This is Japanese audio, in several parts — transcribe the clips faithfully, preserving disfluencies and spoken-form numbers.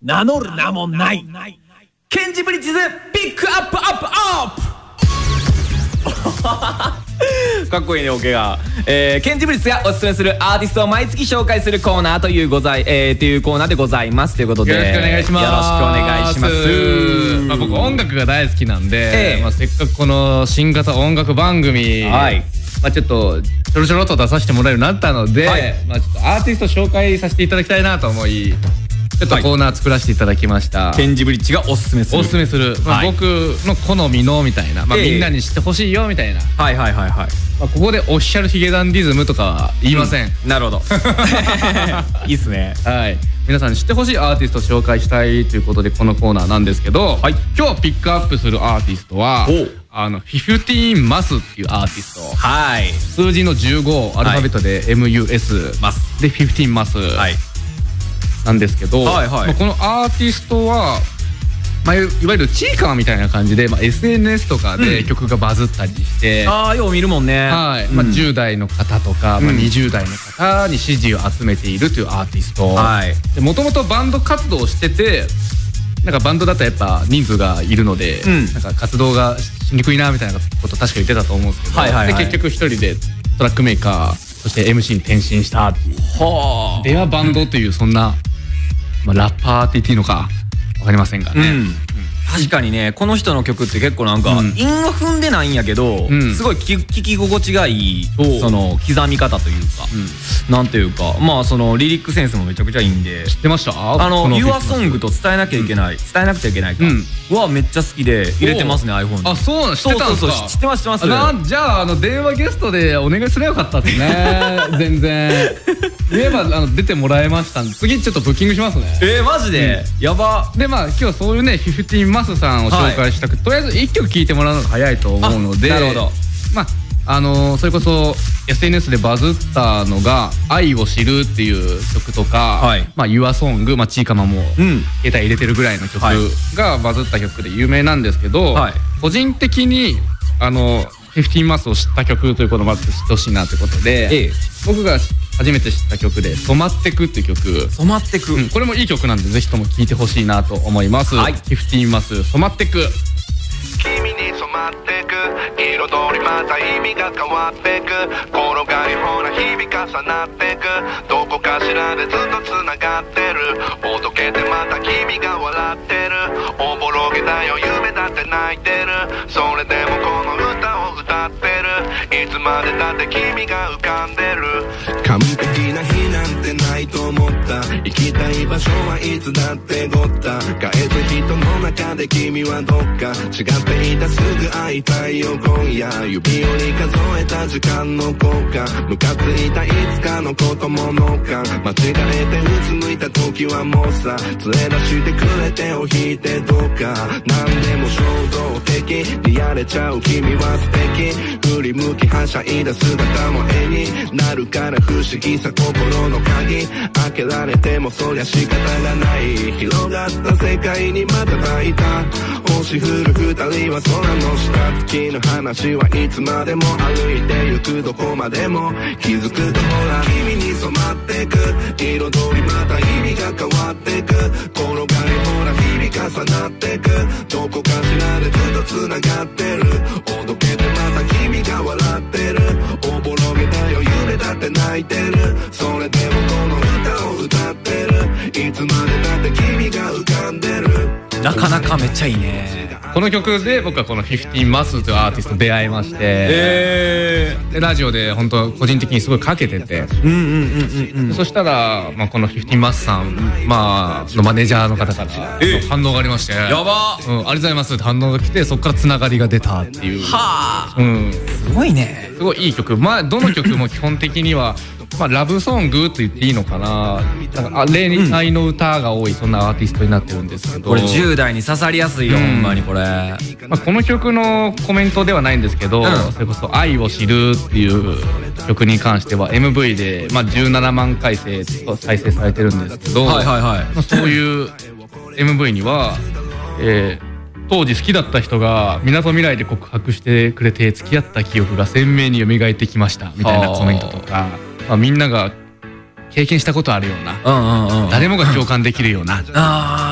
名乗る名もないケンジブリッジズピックアップアップアップかっこいいね、オケが、えー、ケンジブリッジズがおすすめするアーティストを毎月紹介するコーナーというござい、えー、というコーナーでございますということで、 よろしくお願いします。 よろしくお願いします。 まあ、僕音楽が大好きなんで、 ええ、 まあ、せっかくこの新型音楽番組、 はい、 まあ、ちょっとちょろちょろっと出させてもらえるようになったので、はい、まあ、ちょっとアーティスト紹介させていただきたいなと思い、ちょっとコーナー作らせていただきました。 ケンジブリッジがおすすめするおすすめする、まあ、はい、僕の好みのみたいな、まあ、みんなに知ってほしいよみたいな、 はいはいはいはい、 まあ、ここでオフィシャルヒゲダンディズムとかは言いません、 うん、なるほどいいっすね。 はい、皆さんに知ってほしいアーティストを紹介したいということでこのコーナーなんですけど、はい、今日ピックアップするアーティストはあのフィフティーンマスっていうアーティスト、はい、数字のじゅうごアルファベットで エムユーエス マスでフィフティーンマス、はい、なんですけど、はいはい、まあ、このアーティストは、まあ、いわゆるチーカーみたいな感じで、まあ、エスエヌエス とかで曲がバズったりして、うん、ああよう見るもんね。はい、うん、まあ、じゅう代の方とか、まあ、にじゅう代の方に支持を集めているというアーティスト、はい、もともとバンド活動をしてて、なんかバンドだとやっぱ人数がいるので、うん、なんか活動がしにくいなみたいなこと確か言ってたと思うんですけど、はいはいはい、で結局一人でトラックメーカーそして エムシー に転身したっていう、はあ、ではバンドというそんな、まあ、ラッパーって言っていいのか分かりませんがね、うんうん、確かにね、この人の曲って結構なんか、うん、韻は踏んでないんやけど、うん、すごい聴き心地がいい、その刻み方というか、うん、なんていうか、まあそのリリックセンスもめちゃくちゃいいんで。知ってました？あの YourSong と伝えなきゃいけない、うん、伝えなくちゃいけないか、うん、はめっちゃ好きで入れてますね iPhone に。あ、そうなん、知ってたんですか？知ってます知ってます。あ、じゃあ、あの電話ゲストでお願いすればよかったですね全然言えばあの出てもらえましたんで、次ちょっとブッキングしますね。えー、マジで、うん、やば。で、まあ今日はそういうねフィフティーンマスさんを紹介したく、はい、とりあえずいっきょく聴いてもらうのが早いと思うので、なるほど、まああのー、それこそ エスエヌエス でバズったのが「愛を知る」っていう曲とか、はい、まあ、YourSong、まあ、チーカマも携帯入れてるぐらいの曲がバズった曲で有名なんですけど、はい、個人的にあのフィフティーンマスを知った曲ということをまず知ってほしいなということで、ええ、僕が初めて知った曲で「染まってく」っていう曲、染まってく、うん、これもいい曲なんでぜひとも聴いてほしいなと思います。はい、フィフティーンマス染まってく。君に染まってく、彩りまた意味が変わってく、転がりほら日々重なってく、どこかしらでずっとつながってる、おどけてまた君が笑ってる、おぼろげだよ夢だって泣いてる、それでもこの歌を歌ってる、いつまでだって君が浮かんでる、完璧な日なんてないと思った、行きたい場所はいつだってごった、帰る人の中で君はどっか違っていた、すぐ会いたいよ今夜、指折り数えた時間の効果、ムカついたいつかのことものか、間違えてうつむいた時はもうさ、連れ出してくれ手を引いてどうか、何でも衝動的にやれちゃう君は素敵、振り向きはしゃいだ姿も絵になるから不思議さ心の鍵、開けられてもそりゃ仕方がない、広がった世界にまた抱いた星降る二人は空の下、月の話はいつまでも歩いてゆく、どこまでも気づくとほら君に染まってく、彩りまた意味が変わってく、転がりほら日々重なってく、どこかしらでずっとつながってる、おどけてまた君が笑ってる、おぼろげだよ夢だって泣いてる、それでもこの歌を歌ってる、いつまでだって君が浮かんでる。なかなかめっちゃいいね。この曲で僕はこのフィフティーンマスというアーティストと出会いまして、えー、でラジオで本当個人的にすごいかけてて、そしたら、まあ、このフィフティーンマスさん、まあ、のマネージャーの方から反応がありまして、やば、うん、ありがとうございますって反応が来て、そこからつながりが出たっていう。はあ、うん、すごいね。すごいいい曲。まあどの曲も基本的にはまあラブソングと言っていいのかな、なんか恋愛の歌が多い、そんなアーティストになってるんですけど、これじゅう代に刺さりやすいよ、うん、ほんまにこれ、まあ、この曲のコメントではないんですけど、うん、それこそ「愛を知る」っていう曲に関しては エムブイ で、まあ、じゅうななまんかいせい再生されてるんですけど、はいはいはい、まあ、そういう エムブイ には、えー当時好きだった人がみなとみらいで告白してくれて付き合った記憶が鮮明に蘇ってきましたみたいなコメントとか、まあ、みんなが経験したことあるような、誰もが共感できるような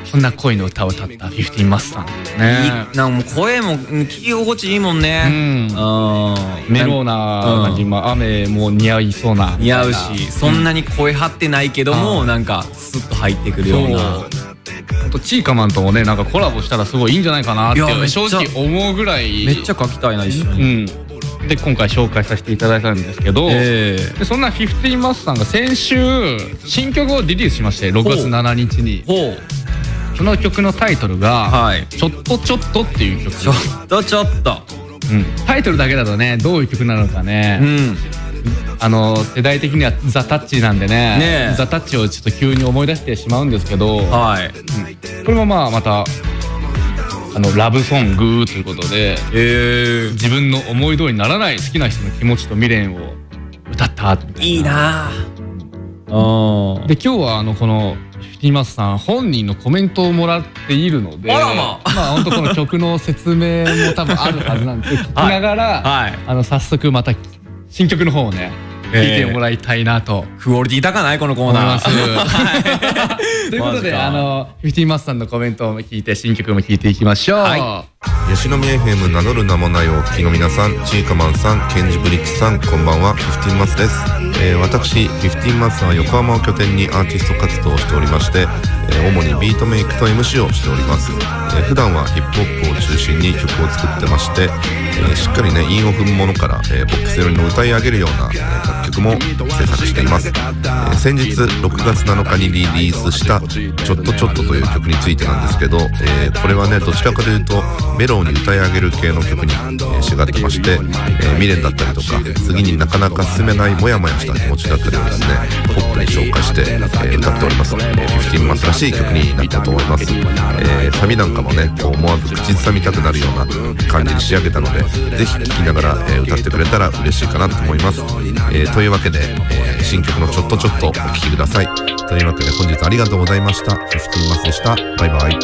そんな恋の歌を歌ったフィフティーンマスさんね。 なんかもう声も聞き心地いいもんね。 うん、メローな感じ、まあ雨も似合いそうな、 似合うし、そんなに声張ってないけどもなんかスッと入ってくるような。 あとチーカマンともねなんかコラボしたらすごいいいんじゃないかなって正直思うぐらい。 めっちゃ書きたいな一緒に。 で今回紹介させていただいたんですけど、でそんなフィフティーンマスさんが先週新曲をリリースしまして、ろくがつしちにちに。その曲のタイトルが「ちょっとちょっと」っていう曲。 ちょっとちょっと、 タイトルだけだとねどういう曲なのかね、あの世代的にはザ・タッチなんでね、ザ・タッチをちょっと急に思い出してしまうんですけど、これもまあまたあのラブソングということで、自分の思い通りにならない好きな人の気持ちと未練を歌ったみたいな。 いいな。 で今日はあのこのフィフティーンマスさん本人のコメントをもらっているので、まあ本当この曲の説明も多分あるはずなんで聞きながらあの早速また新曲の方をね聞いてもらいたいなと。 クオリティ高ないこのコーナー。 ということであのフィフティーンマスさんのコメントを聞いて新曲も聞いていきましょう。 吉野宮 エフエム 名乗る名もないお聞きの皆さん、チーカマンさん、ケンジブリッジさん、こんばんは。フィフティーンマスです。えー、私フィフティーンマスは横浜を拠点にアーティスト活動をしておりまして、えー、主にビートメイクと エムシー をしております。えー、普段はヒップホップを中心に曲を作ってまして、えー、しっかりね韻を踏むものから、えー、ポップス寄りの歌い上げるような、えー、楽曲も制作しています。えー、先日ろくがつなのかにリリースした「ちょっとちょっと」という曲についてなんですけど、えー、これはねどちらかというとメロに歌い上げる系の曲に、えー、しがってまして、えー、未練だったりとか次になかなか進めないモヤモヤした気持ちだったりをですねポップに紹介して、えー、歌っております。えー、フィフティーンマスらしい曲になったと思います。えー、サビなんかもねこう思わず口ずさみたくなるような感じに仕上げたので、ぜひ聴きながら、えー、歌ってくれたら嬉しいかなと思います。えー、というわけで、えー、新曲の「ちょっとちょっと」お聴きください。というわけで本日ありがとうございました。フィフティーンマスでした。バイバイ。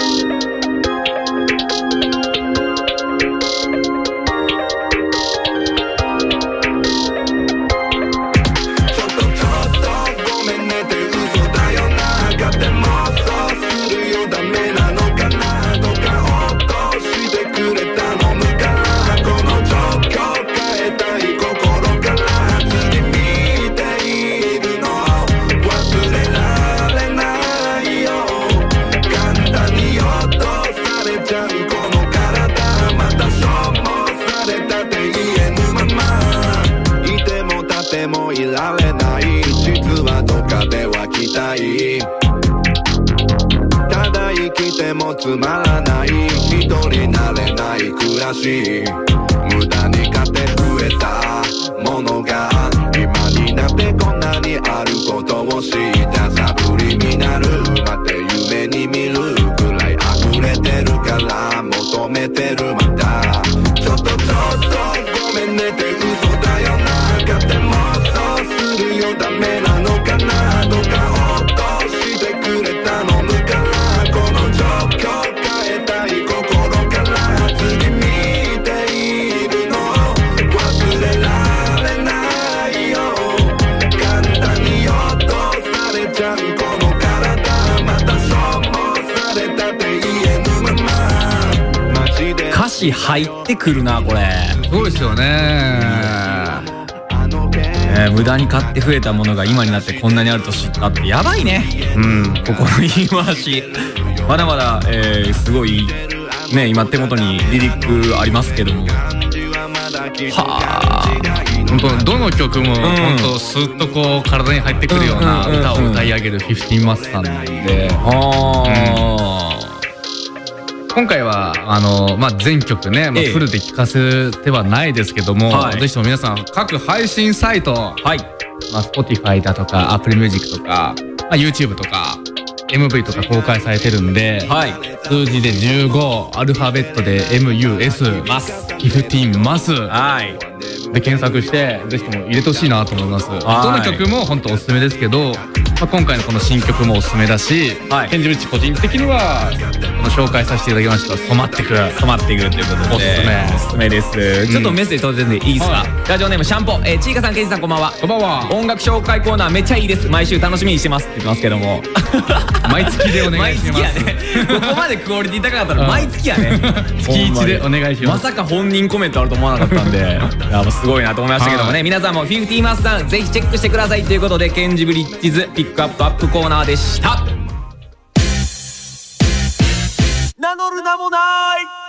つまらない一人なれない暮らし、無駄に買って増えたものが今になってこんなにあることを知ったサブリミナルまで夢に見るくらい溢れてるから求めてるまたちょっとちょっとごめんねって嘘だよな勝手妄想するよダメなのかなとかほっとしてくれたのむからこの状況変えたい心から次見ているの忘れられないよ簡単に落とされちゃうこの体また消耗されたって言えぬままマジで歌詞入ってくるなこれ。 すごいですよね。 えー、無駄に買って増えたものが今になってこんなにあると知ったってやばいね。うん、心言い回しまだまだ、えー、すごいね今手元にリリックありますけども、はあ本当どの曲も本当スッとこう体に入ってくるような歌を歌い上げるフィフティーンマスさんなんで、今回はあの、まあ、全曲ね、まあ、フルで聴かせてはないですけども、はい、ぜひとも皆さん各配信サイト、はいまあ、Spotify だとか Apple Music とか、まあ、YouTube とか エムブイ とか公開されてるんで、はい、数字でじゅうごアルファベットで エムユーエス マスフィフティーンマス、はい、 で検索してぜひとも入れてほしいなと思います。どの曲も本当おすすめですけど、まあ、今回のこの新曲もおすすめだし、はい、ケンジブリッジ個人的にはこの紹介させていただきました染まってく染まってくるということでおすすめおすすめです、うん、ちょっとメッセージ届いてんでいいですか、はい、ラジオネームシャンポ、えー、ちいかさん、ケンジさん、こんばんは。 こんばんは。 音楽紹介コーナーめっちゃいいです、毎週楽しみにしてますって言ってますけども毎月でお願いします。 毎月やねここまでクオリティ高かったら毎月やね月いちでお願いします。 まさか本人コメントあると思わなかったんでやっぱすごいなと思いましたけどもね、皆さんもフィフティーマスさんぜひチェックしてくださいということで、ケンジブリッジズピックアップアップコーナーでした。名乗る名もない